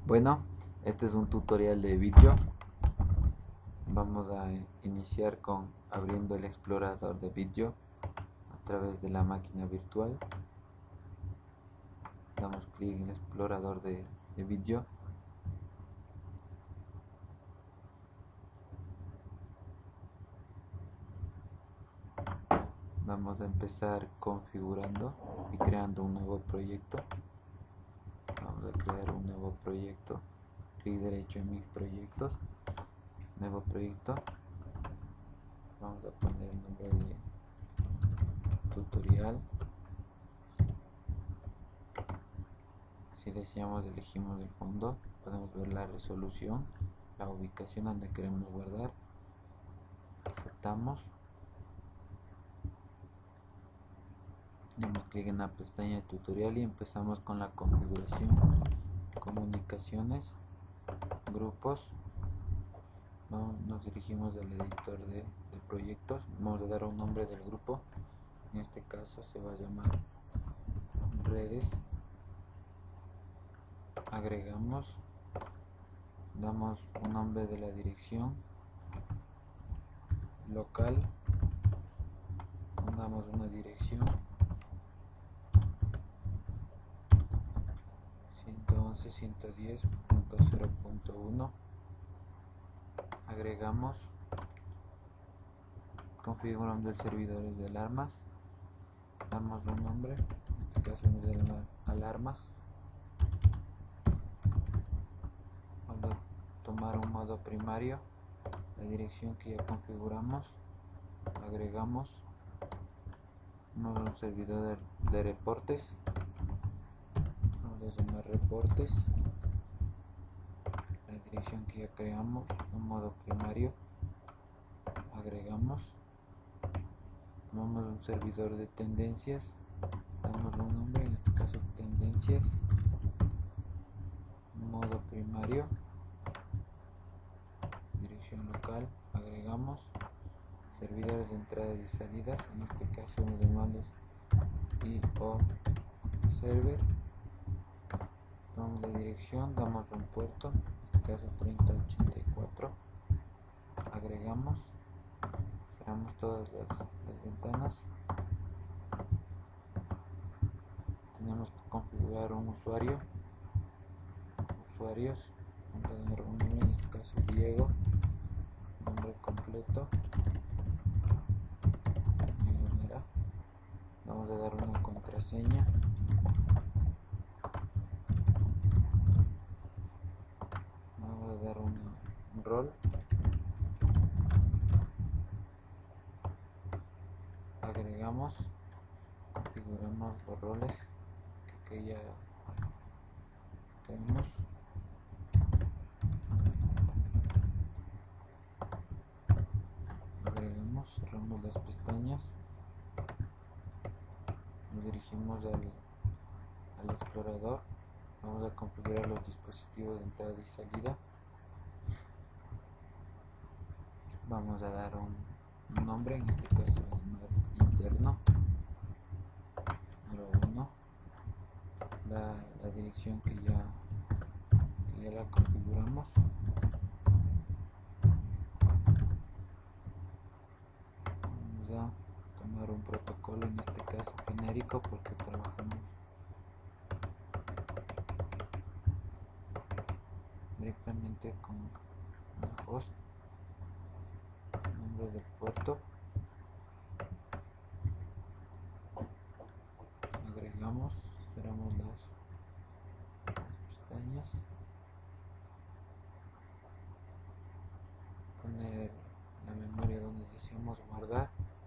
Bueno, este es un tutorial de vídeo. Vamos a iniciar con abriendo el explorador de vídeo a través de la máquina virtual. Damos clic en el explorador de vídeo. Vamos a empezar configurando y creando un nuevo proyecto. Vamos a crear un nuevo proyecto. Clic derecho en mis proyectos. Nuevo proyecto. Vamos a poner el nombre de tutorial. Si deseamos, elegimos el fondo. Podemos ver la resolución, la ubicación donde queremos guardar. Aceptamos. Damos clic en la pestaña de tutorial y empezamos con la configuración. Comunicaciones, grupos. Nos dirigimos al editor de proyectos. Vamos a dar un nombre del grupo. En este caso se va a llamar redes. Agregamos. Damos un nombre de la dirección local. Damos una dirección 111.110.0.1. Agregamos. Configuramos el servidor de alarmas. Damos un nombre, en este caso nos llama alarmas. Vamos a tomar un modo primario, la dirección que ya configuramos. Agregamos un servidor de reportes. Vamos a llamar reportes. La dirección que ya creamos, un modo primario. Agregamos. Tomamos un servidor de tendencias. Damos un nombre, en este caso tendencias. Modo primario. Dirección local. Agregamos. Servidores de entradas y salidas, en este caso los demandos IO server. Damos la dirección, damos un puerto, en este caso 3084. Agregamos. Cerramos todas las ventanas. Tenemos que configurar un usuario. Usuarios. Vamos a dar un nombre, en este caso Diego. Nombre completo. Vamos a dar una contraseña. Vamos a dar un rol. Agregamos. Configuramos los roles que ya tenemos. Agregamos, cerramos las pestañas. Nos dirigimos al explorador. Vamos a configurar los dispositivos de entrada y salida. Vamos a dar un nombre, en este caso interno número 1. La dirección que ya la configuramos. Vamos a tomar un protocolo, en este caso genérico, porque trabajamos directamente con una host. Nombre del puerto. Agregamos, cerramos las pestañas. Poner la memoria donde deseamos guardar.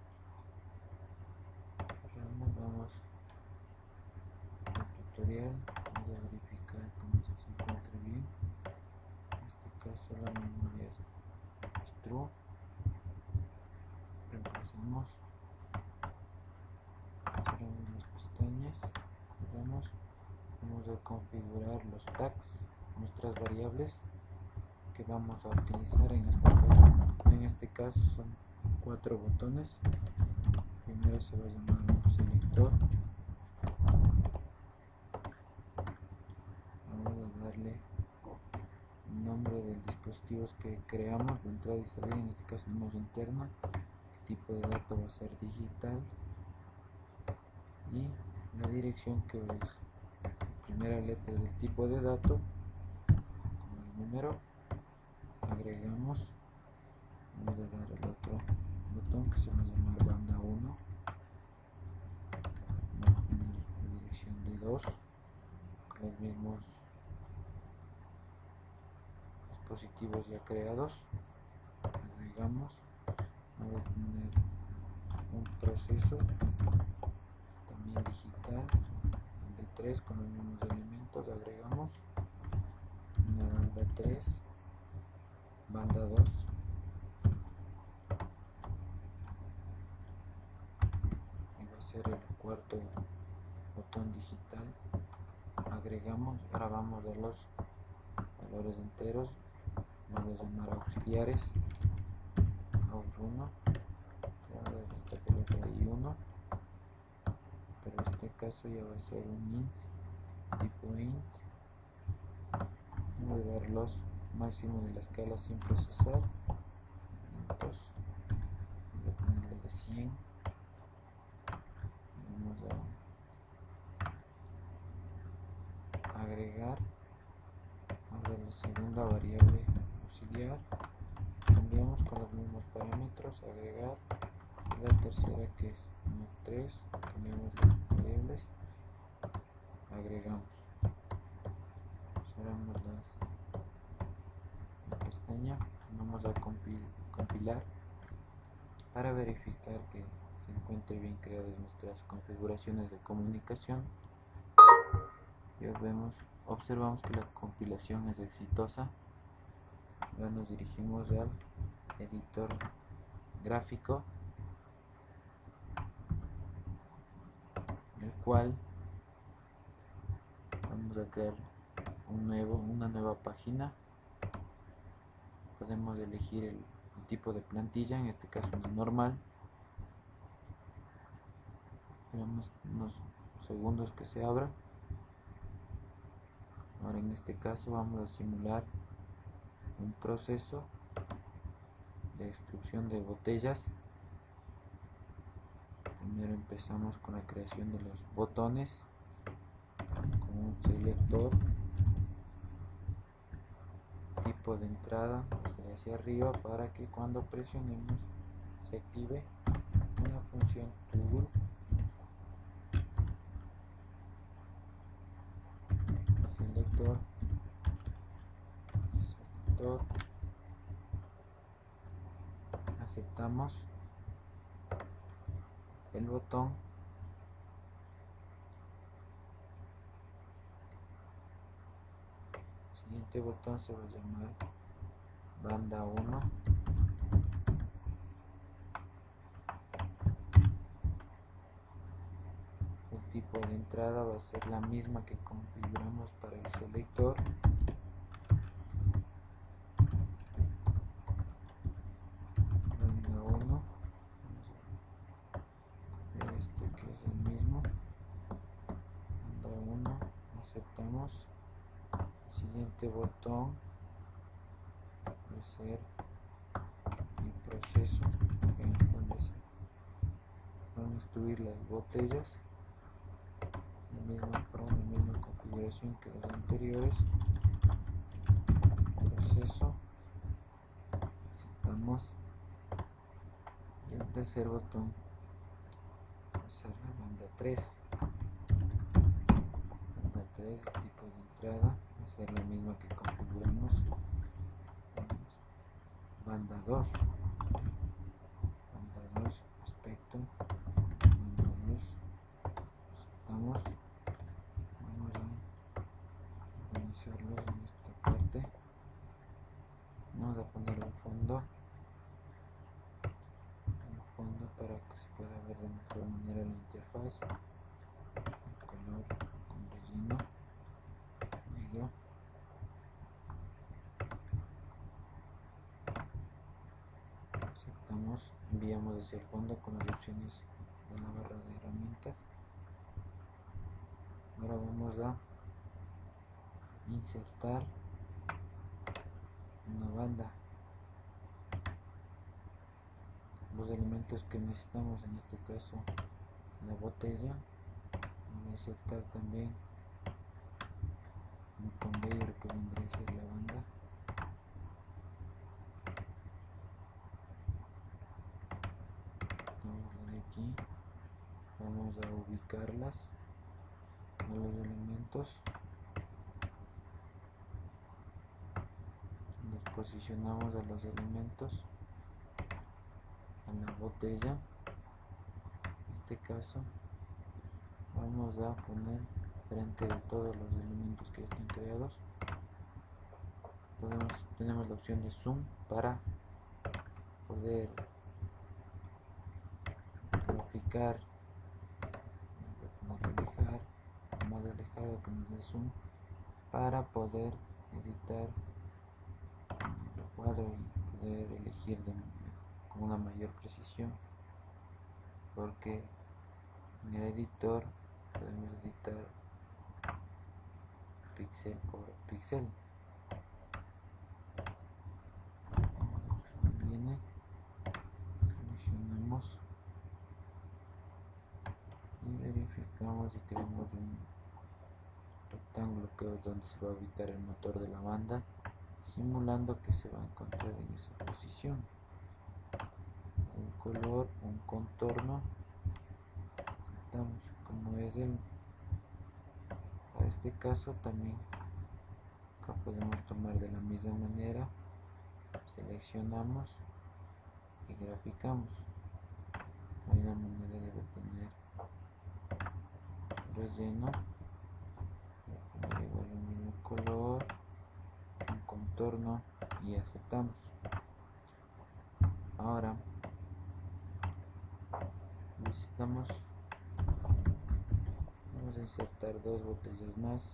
Vamos al tutorial. Vamos a verificar que se encuentre bien. En este caso la memoria es true. Reemplazamos. Cerramos las pestañas. Vamos a configurar los tags, nuestras variables que vamos a utilizar en este caso. En este caso son 4 botones. Primero se va a llamar un selector. Vamos a darle el nombre del dispositivo que creamos de entrada y salida, en este caso tenemos interno, el tipo de dato va a ser digital y la dirección, que es la primera letra del tipo de dato con el número. Agregamos, vamos a dar el otro botón que se va a llamar banda 1, vamos a poner la dirección de 2 con los mismos dispositivos ya creados. Agregamos, vamos a poner un proceso también digital de 3 con los mismos elementos. Agregamos una banda 3, banda 2, y va a ser el cuarto botón digital. Agregamos, ahora vamos a los valores enteros, vamos a llamar auxiliares, aux1, y 1, pero en este caso ya va a ser un int, tipo int. Voy a dar los máximos de la escala sin procesar, entonces voy a ponerle de 100. Vamos a agregar, vamos a la segunda variable auxiliar, cambiamos con los mismos parámetros, agregar, y la tercera, que es unos 3, cambiamos las variables, agregamos, cerramos la pestaña, vamos a compilar para verificar que se encuentre bien creadas nuestras configuraciones de comunicación. Y observamos que la compilación es exitosa. Ahora nos dirigimos al editor gráfico, el cual vamos a crear una nueva página. Podemos elegir el tipo de plantilla, en este caso una normal. Esperamos unos segundos que se abra. Ahora en este caso vamos a simular un proceso de extrusión de botellas. Primero empezamos con la creación de los botones con un selector, tipo de entrada hacia arriba, para que cuando presionemos se active una función toggle. Selector, aceptamos el botón. El siguiente botón se va a llamar banda 1. El tipo de entrada va a ser la misma que configuramos para el selector. Banda 1, este que es el mismo. Banda 1, aceptamos. El siguiente botón va a ser el proceso donde se van a extruir las botellas, para la misma configuración que los anteriores. Proceso, aceptamos. Y el tercer botón va a ser la banda 3. Banda 3, el tipo de entrada va a ser la misma que configuramos. Banda 2, aspecto, banda 2, aceptamos. Vamos a organizarlos en esta parte. Vamos a poner un fondo para que se pueda ver de mejor manera la interfaz. El color con relleno negro. Aceptamos, enviamos hacia el fondo con las opciones de la barra de herramientas. Ahora vamos a insertar una banda. Los elementos que necesitamos, en este caso la botella, voy a insertar también un conveyor que vendría a ser la banda. De aquí vamos a ubicarlas a los elementos, los posicionamos a los elementos en la botella. En este caso vamos a poner frente de todos los elementos que estén creados. Tenemos la opción de zoom para poder graficar, alejar, más alejado que nos dé zoom, para poder editar el cuadro y poder elegir con una mayor precisión, porque en el editor podemos editar píxel por píxel. Viene, seleccionamos y verificamos y creamos un rectángulo que es donde se va a ubicar el motor de la banda, simulando que se va a encontrar en esa posición. Un color, un contorno, como es para este caso también acá podemos tomar de la misma manera, seleccionamos y graficamos. De la misma manera debe tener relleno, poner igual el mismo color, un contorno y aceptamos. Ahora vamos a insertar dos botellas más,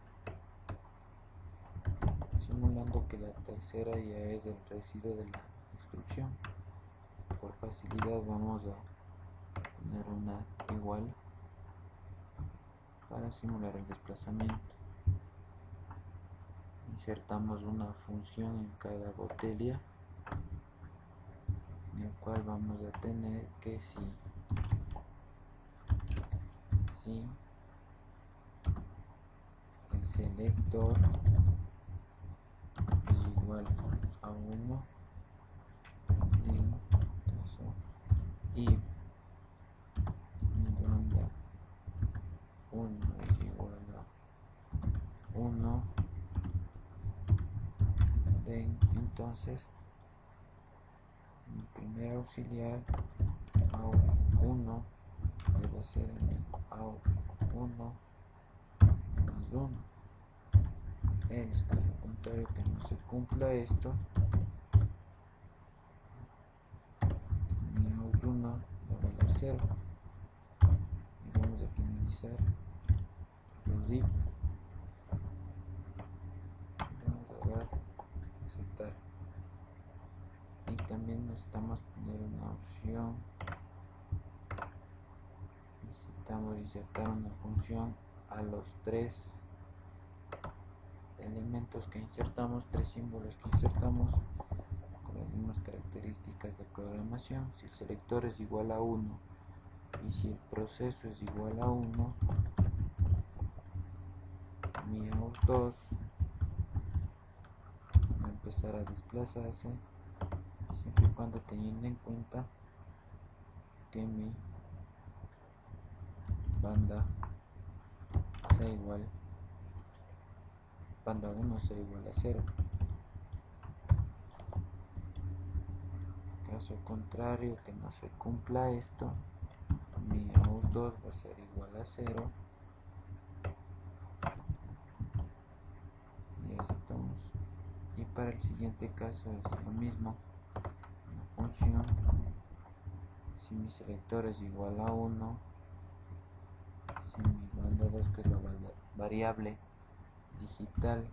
simulando que la tercera ya es el residuo de la instrucción. Por facilidad vamos a poner una igual para simular el desplazamiento. Insertamos una función en cada botella, en el cual vamos a tener que si el selector es igual a 1 y mi banda 1 es igual a 1, entonces mi primer auxiliar AUX1 debe ser el AUX1 más 1. En el caso contrario que no se cumpla esto, mi AUX1 va a valer 0 y vamos a finalizar los zip. Vamos a dar aceptar, y también necesitamos poner una opción, necesitamos insertar una función a los tres elementos que insertamos, tres símbolos que insertamos, con las mismas características de programación. Si el selector es igual a 1 y si el proceso es igual a 1, mi AUX2 va a empezar a desplazarse, siempre y cuando teniendo en cuenta que mi banda sea igual, banda 1 sea igual a 0. Caso contrario que no se cumpla esto, mi AUX2 va a ser igual a 0 y aceptamos. Y para el siguiente caso es lo mismo, una función, si mi selector es igual a 1, si mi banda 2, que es la variable digital,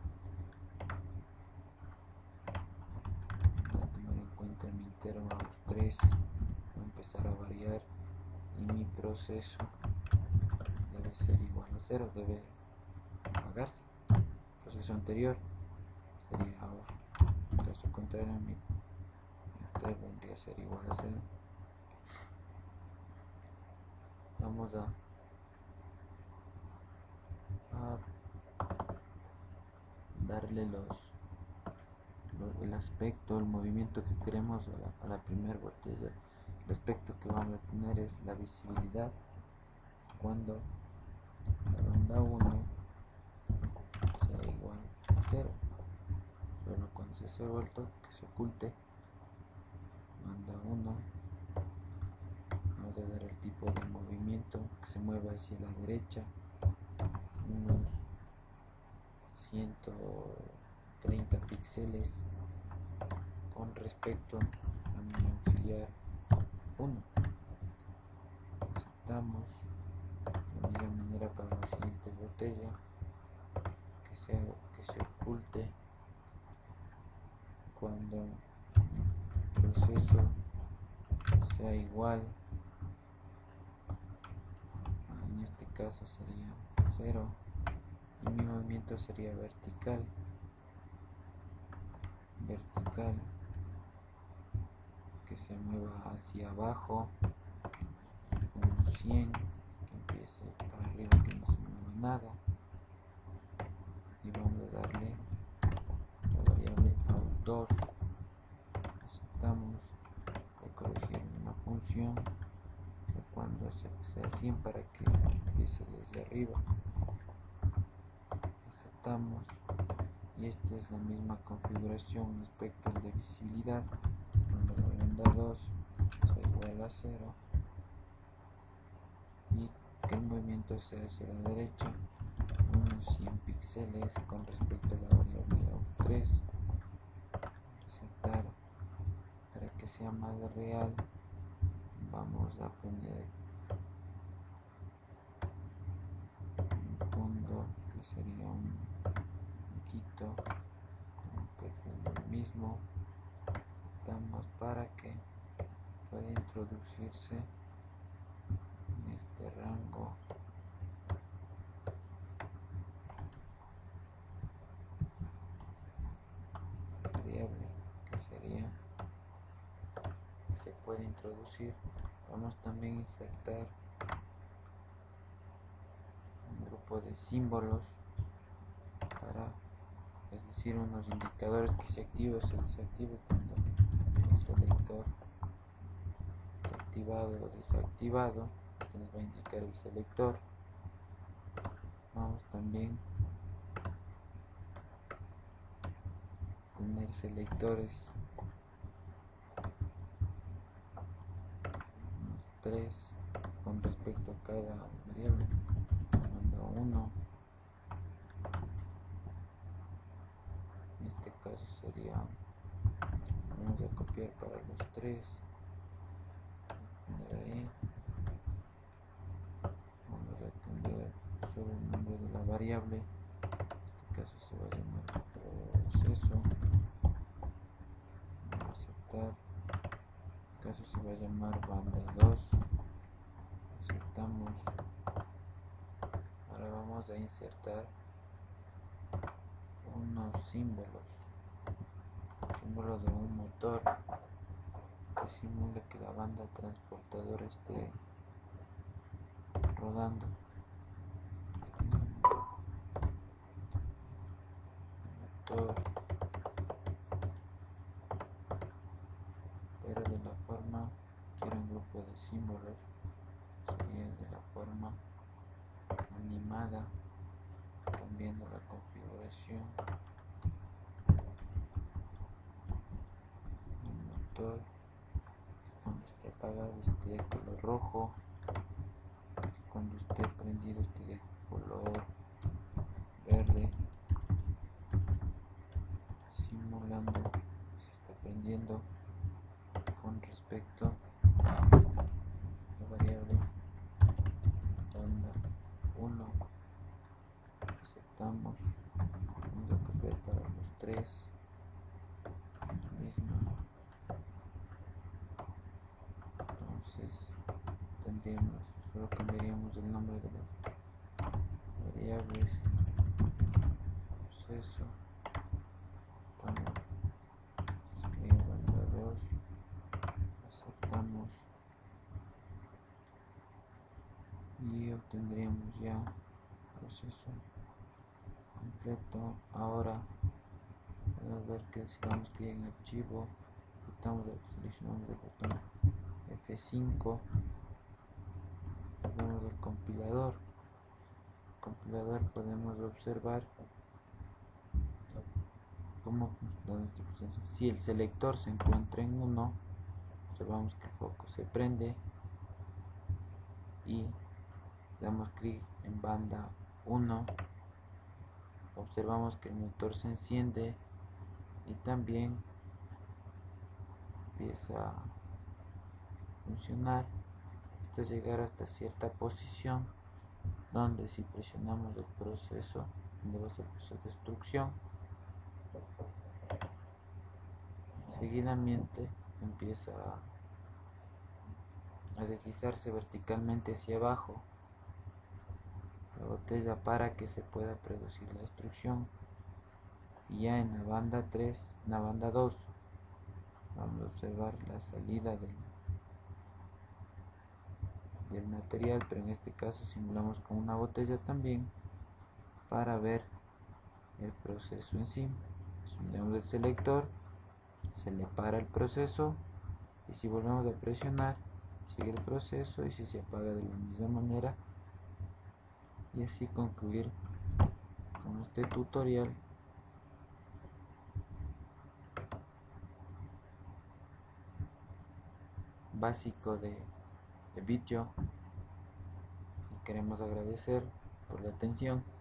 voy a tomar en cuenta mi interno AUX3, va a empezar a variar y mi proceso debe ser igual a 0, debe apagarse. El proceso anterior sería AUX caso contrario mi vector vendría a ser igual a 0. Vamos a darle el aspecto, el movimiento que queremos a la primera botella. El aspecto que vamos a tener es la visibilidad cuando la banda 1 sea igual a 0. Solo cuando sea 0 alto, que se oculte banda 1. Vamos a dar el tipo de movimiento que se mueva hacia la derecha, unos 130 píxeles con respecto a mi auxiliar 1. Aceptamos de la misma manera para la siguiente botella, que se oculte cuando el proceso sea igual, en este caso sería 0, y mi movimiento sería vertical, que se mueva hacia abajo, unos 100, que empiece para arriba, que no se mueva nada, y vamos a darle la variable AUS2. Aceptamos de corregir una función que cuando sea 100 para que empiece desde arriba. Aceptamos, y esta es la misma configuración respecto al de visibilidad cuando la banda 2 sea igual a 0 y que el movimiento sea hacia la derecha, unos 100 píxeles con respecto a la variable AUS3. Aceptar. Para que sea más real, vamos a poner un fondo que sería un quito, un perfil del mismo. Damos para que pueda introducirse en este rango variable que sería que se puede introducir. Vamos también a insertar un grupo de símbolos es decir, unos indicadores que se activa o se desactiva cuando el selector está activado o desactivado. Esto nos va a indicar el selector. Vamos también a tener selectores, unos 3 con respecto a cada variable. Banda 1, en este caso sería, vamos a copiar para los 3, poner ahí. Vamos a cambiar solo el nombre de la variable, en este caso se va a llamar proceso. Vamos a aceptar, en este caso se va a llamar banda 2. Aceptamos. Ahora vamos a insertar unos símbolos, un símbolo de un motor que simule que la banda transportadora esté rodando. Motor, pero de la forma, quiero un grupo de símbolos, sería de la forma animada, cambiando la configuración. El motor, cuando esté apagado esté de color rojo, cuando esté prendido esté de color verde, simulando que se está prendiendo con respecto a la variable banda 1. Aceptamos, vamos a copiar para los 3, mismo. Entonces solo cambiaríamos el nombre de las variables, proceso, obtendríamos ya el proceso completo. Ahora podemos ver que si damos clic en archivo, seleccionamos el botón F5, vemos el compilador. Podemos observar cómo funciona este proceso. Si el selector se encuentra en 1, observamos que el foco se prende y damos clic en banda 1, observamos que el motor se enciende y también empieza a funcionar hasta llegar hasta cierta posición, donde si presionamos el proceso, donde va a ser el proceso de destrucción, seguidamente empieza a deslizarse verticalmente hacia abajo la botella para que se pueda producir la destrucción. Y ya en la banda 3, en la banda 2, vamos a observar la salida del material, pero en este caso simulamos con una botella también para ver el proceso en sí. Simulamos el selector, se le para el proceso y si volvemos a presionar sigue el proceso y si se apaga de la misma manera, y así concluir con este tutorial básico de vídeo, y queremos agradecer por la atención.